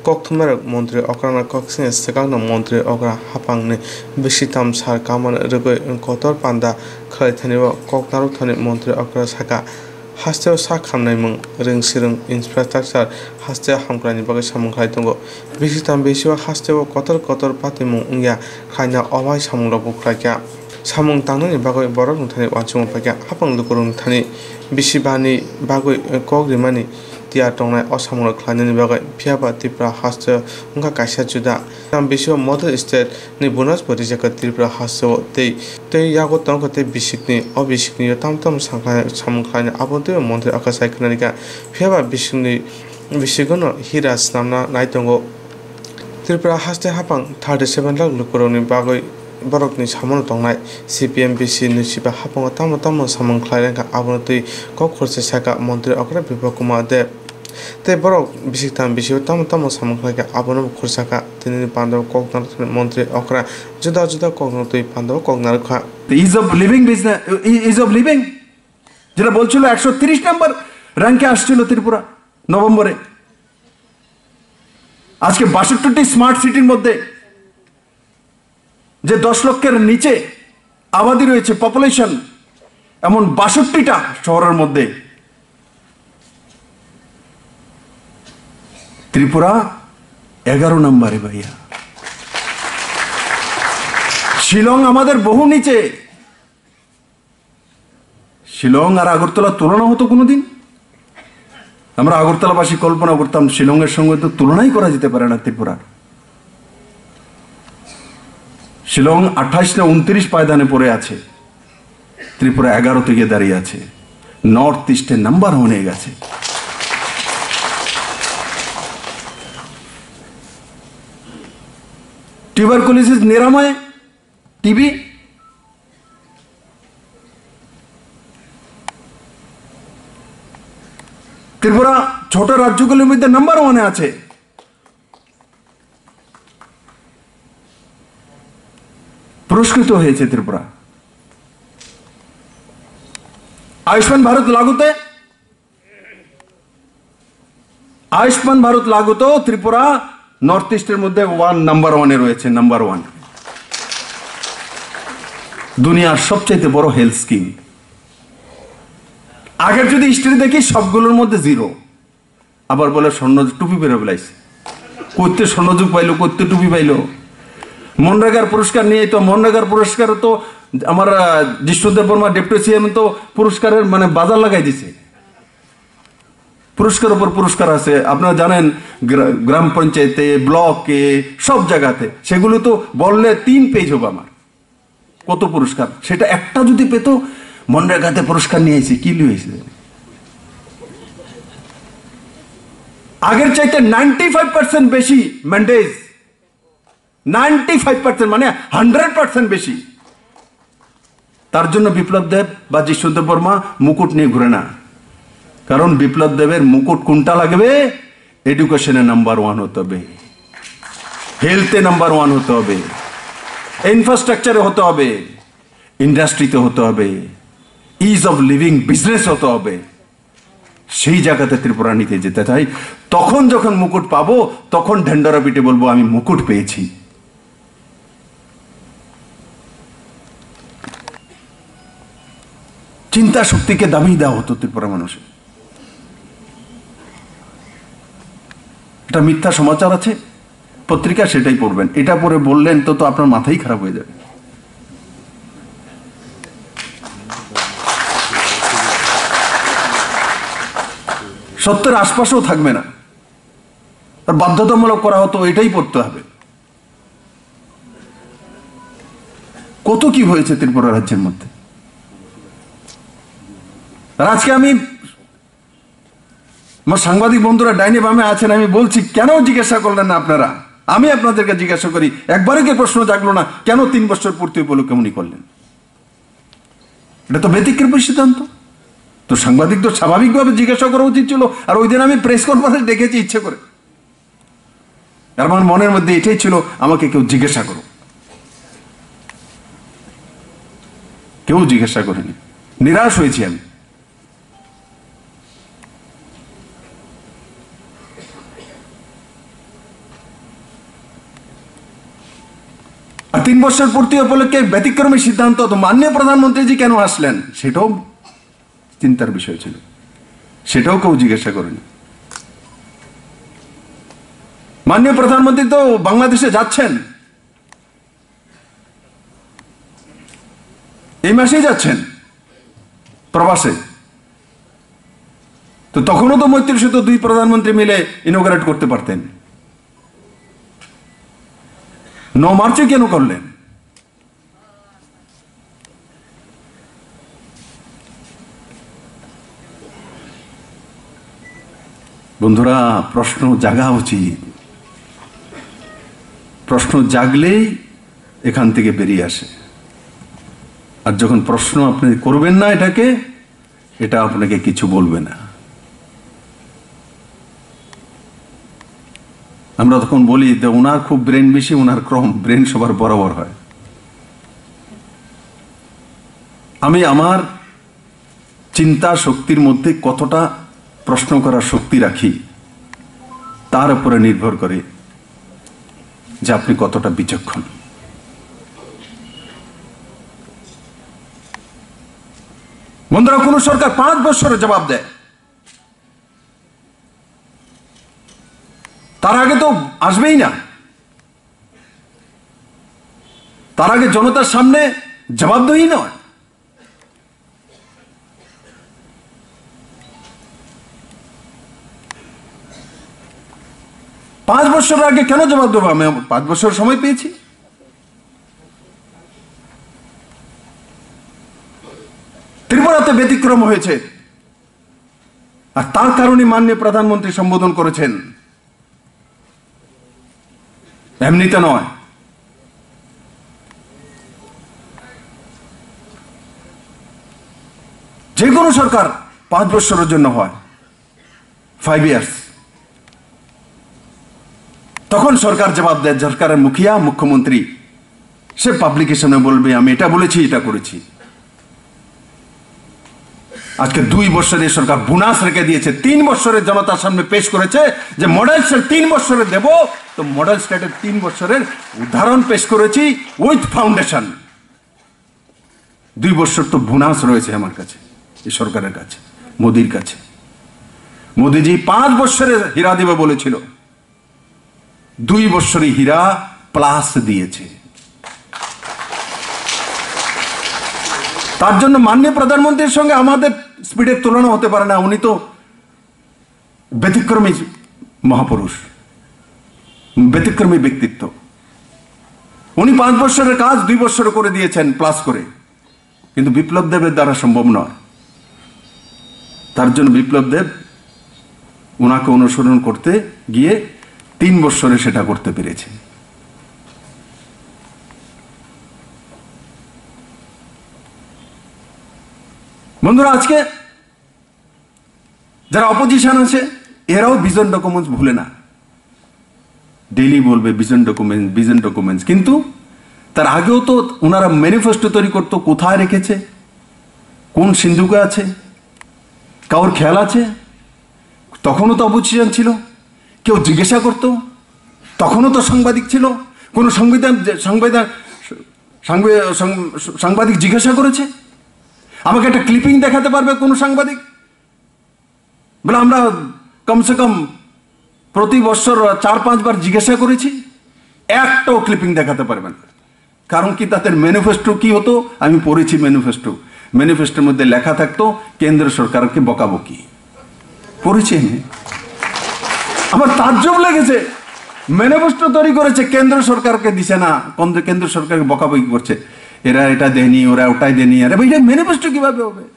Koktumer Montri Okrana Coxin, second Montri Okra Haphang, Bisitam Sar Kaman Rwgwi Kotor Panda, Kaitham Koknarutani Montri Okra Saka, Hasteo Sakamnamung, Ring Sirung, Infrastructure, Hasteo Hamkrani Bagasam Kaitongo, Bisitam Bisua Hasteo Kotor Patimu Unya, Kaina Owai Samungo Kraka, Samung Tangani Bagoi Borong Tani Wachung Paka, Haphang Lukurung Tani, Bisibani Bagoi Kogrimani. Tia tongnai osamung khlainani bagai phiaba Tripura haste ungka kaisa juda tam bisio model state ni bonus bodijaka Tripura haste tei yago tongko tei bisikni obisikni tamtam sangklai samung khlaini abonte montri akasai knanika phiaba bisigono hiras namna naitongo Tripura haste Haphang 37 lakh lukuroni bagai borokni samono tongnai CPM Bisi nusiba Haphang tamo samung khlairengka abonte kok khorse saka montri okra bipakuma de te borok bisiktam bisio tamo samung khlaika abono khorsaka tini Panda koknar montri okra juda koknotui Panda koknar kha ease of living business ease of living যেটা বলছিল 130 নম্বর র‍্যাঙ্কে আসছিল ত্রিপুরা নভেম্বরে আজকে 62টি smart সিটির মধ্যে যে 10 লক্ষের নিচে আবাদি রয়েছে পপুলেশন এমন 62টা শহরের মধ্যে ত্রিপুরা 11 নম্বরে ভাইয়া শিলং আমাদের বহু নিচে শিলং আর আগরতলা তুলনা হতো কোনোদিন আমরা আগরতলাবাসী কল্পনা করতাম শিলংয়ের সঙ্গে তো তুলনাই করা যেতে পারে না ত্রিপুরা শিলং 28 না 29 পায়দানে পড়ে আছে ত্রিপুরা 11 থেকে দাঁড়িয়ে আছে নর্থ ইস্টে নাম্বার হয়ে গেছে টিউবারকুলোসিস নিরাময় টিবি ত্রিপুরা ছোট রাজ্যগুলোর মধ্যে নাম্বার 1 এ আছে পুরস্কৃত হয়েছে ত্রিপুরা আয়ুষ্মান ভারত লাগুতে ত্রিপুরা নর্থ ইস্টের মধ্যে নাম্বার 1 এ রয়েছে নাম্বার 1 দুনিয়ার সবচেয়ে বড় হেলথ স্কিম আগের যদি হিস্ট্রি দেখি সবগুলোর মধ্যে জিরো আবার বলে স্বর্ণ টুপি পেরে ফেলাইছে করতে স্বর্ণযুগ পাইলো করতে টুপি পাইলো মনরেগার পুরস্কার নিয়ে তো মনরেগার পুরস্কার তো আমার জিষ্ণুদেব বর্মা ডেপুটি সিএম তো পুরস্কারের মানে বাজার লাগাই দিছে পুরস্কার উপর পুরস্কার আছে আপনারা জানেন গ্রাম পঞ্চায়েতে ব্লকে সব জায়গাতে সেগুলো তো বললে 3 পেজ হবে আমার কত পুরস্কার সেটা একটা যদি পেতো মনরেগাতে পুরস্কার নিয়ে এসে কি লিয়েছে আগের চাইতে 95% বেশি ম্যান্ডেজ 95% মানে 100% বেশি তার জন্য বিপ্লব দেব বা জিষ্ণুদেব বর্মা মুকুট নিয়ে ঘুরে না কারণ বিপ্লব দেবের মুকুট কোনটা লাগবে এডুকেশনে নাম্বার 1 হতে হবে হেলথে নাম্বার 1 হতে হবে ইনফ্রাস্ট্রাকচারে হতে হবে ইন্ডাস্ট্রিতে হতে হবে ইজ অফ লিভিং বিজনেস হতে হবে সেই জায়গাতে ত্রিপুরা নিতে যেতে চাই তখন যখন মুকুট পাবো তখন ঢেন্ডরা পিটে বলবো আমি মুকুট পেয়েছি চিন্তা শক্তিকে দাবি দেওয়া হতো ত্রিপুরা মানুষের এটা মিথ্যা সমাচার আছে পত্রিকা সেটাই পড়বেন এটা পড়ে বললেন তো আপনার মাথাই খারাপ হয়ে যাবে সত্যের আশপাশেও থাকবে না আর বাধ্যতামূলক করা হতো এটাই পড়তে হবে কত কি হয়েছে ত্রিপুরা রাজ্যের মধ্যে আর আজকে আমি আমার সাংবাদিক বন্ধুরা ডাইনে বামে আছেন আমি বলছি কেন জিজ্ঞাসা করলেন না আপনারা আমি আপনাদেরকে জিজ্ঞাসা করি একবারও কি প্রশ্ন জাগলো না কেন 3 বছর পূর্তি উপলক্ষে কেমনি করলেন এটা তো ব্যতিক্রমী সিদ্ধান্ত তো সাংবাদিক তো স্বাভাবিকভাবে জিজ্ঞাসা করা উচিত ছিল আর ওই দিন আমি প্রেস কনফারেন্স ডেকেছি ইচ্ছে করে আর আমার মনের মধ্যে এটাই ছিল আমাকে কেউ জিজ্ঞাসা করো কেউ জিজ্ঞাসা করেনি নিরাশ হয়েছি আমি আর 3 বছর পূর্তি উপলক্ষে ব্যতিক্রমী সিদ্ধান্ত, তো মাননীয় প্রধানমন্ত্রীজি কেন আসলেন সেটাও চিন্তার বিষয় ছিল, সেটাও কেউ জিজ্ঞাসা করেনি। মাননীয় প্রধানমন্ত্রী তো বাংলাদেশে যাচ্ছেন, এই মাসেই যাচ্ছেন প্রবাসে, তো তখনও তো মৈত্রীর সাথে 2 প্রধানমন্ত্রী মিলে ইনোগ্রেট করতে পারতেন। 9 মার্চে কেন করলেন? বন্ধুরা, প্রশ্ন জাগা উচিত, প্রশ্ন জাগলেই এখান থেকে বেরিয়ে আসে। আর যখন প্রশ্ন আপনি করবেন না এটাকে, এটা আপনাকে কিছু বলবে না। আমরা তখন বলি যে ওনার খুব ব্রেন বেশি, ওনার কম, ব্রেন সবার বরাবর হয়। আমি আমার চিন্তা শক্তির মধ্যে কতটা প্রশ্ন করার শক্তি রাখি তার উপরে নির্ভর করে যে আপনি কতটা বিচক্ষণ। বন্ধুরা, কোন সরকার 5 বছরের জবাব দেয়, তার আগে তো আসবেই না, তার আগে জনতার সামনে জবাবদিহি নয়। পাঁচ বছর আগে কেন জবাব দেবো? আমি 5 বছর সময় পেয়েছি। ত্রিপুরাতে ব্যতিক্রম হয়েছে, আর তার কারণে মাননীয় প্রধানমন্ত্রী সম্বোধন করেছেন, এমনিতে নয়। যে কোনো সরকার 5 বছরের জন্য হয়, 5 ইয়ার্স, তখন সরকার জবাব দেয়। সরকারের মুখিয়া, মুখ্যমন্ত্রী, সে পাবলিকেশনে বলবে আমি এটা বলেছি, এটা করেছি। আজকে 2 বছরে সরকার বোনাস রেখে দিয়েছে, 3 বছরের জনতার সামনে পেশ করেছে যে মডেল স্টেট 3 বছরে দেব, তো মডেল স্টেটের 3 বছরের উদাহরণ পেশ করেছি উইথ ফাউন্ডেশন। 2 বছর তো বোনাস রয়েছে আমার কাছে, এই সরকারের কাছে, মোদির কাছে। মোদিজি 5 বছরে হীরা দেবে বলেছিল, 2 বছরে হীরা প্লাস দিয়েছে। তার জন্য মাননীয় প্রধানমন্ত্রীর সঙ্গে আমাদের স্পিডের তুলনা হতে পারে না। উনি তো ব্যতিক্রমী মহাপুরুষ, ব্যতিক্রমী ব্যক্তিত্ব। উনি 5 বছরের কাজ 2 বছরে করে দিয়েছেন প্লাস করে, কিন্তু বিপ্লব দেবের দ্বারা সম্ভব নয়। তার জন্য বিপ্লব দেব ওনাকে অনুসরণ করতে গিয়ে 3 বছরে সেটা করতে পেরেছে। বন্ধুরা, আজকে যারা অপোজিশন আছে এরাও ভিশন ডকুমেন্টস ভুলে না, ডেইলি বলবে ভিশন ডকুমেন্টস, ভিশন ডকুমেন্টস, কিন্তু তার আগেও তো ওনারা ম্যানিফেস্টো তৈরি করতো, কোথায় রেখেছে, কোন সিন্ধুকে আছে, কারোর খেয়াল আছে? তখনও তো অপোজিশন ছিল, কেউ জিজ্ঞাসা করতো, তখনও তো সাংবাদিক ছিল, কোনো সাংবাদিক জিজ্ঞাসা করেছে? আমাকে একটা ক্লিপিং দেখাতে পারবে কোন সাংবাদিক? বলে আমরা কমসে কম প্রতি বছর 4-5 বার জিজ্ঞাসা করেছি, একটাও ক্লিপিং দেখাতে পারবেন। কারণ কি, তাদের ম্যানিফেস্টো কি হতো? আমি পড়েছি ম্যানিফেস্টো, ম্যানিফেস্টোর মধ্যে লেখা থাকতো কেন্দ্র সরকারকে বকাবকি। পড়েছি আমি, আমার তাজ্জব লেগেছে। ম্যানিফেস্টো তৈরি করেছে, কেন্দ্র সরকারকে দিছে না, কেন্দ্র সরকারকে বকাবকি করছে, এরা এটা দেয়নি, ওরা ওটাই দেয়নি। আরে ভাই, এটা ম্যানিফেস্টো কিভাবে হবে?